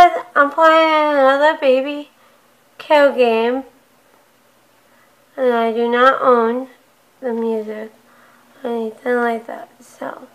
guys, I'm playing another baby kill game, and I do not own the music or anything like that, so.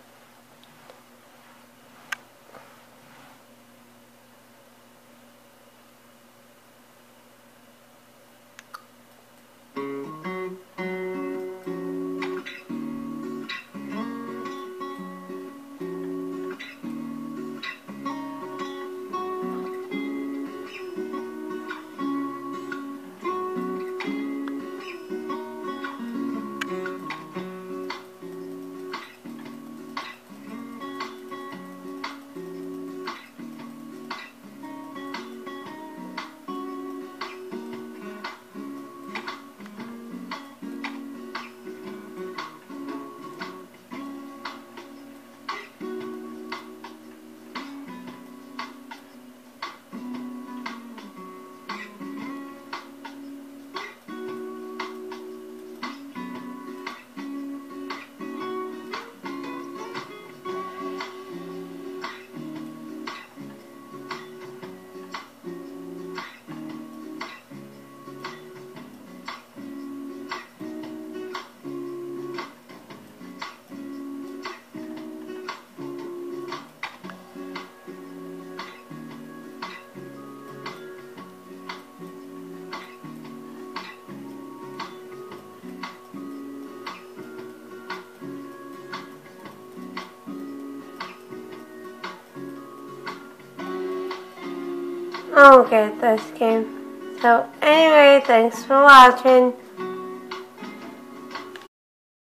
Okay, this game. So anyway, thanks for watching.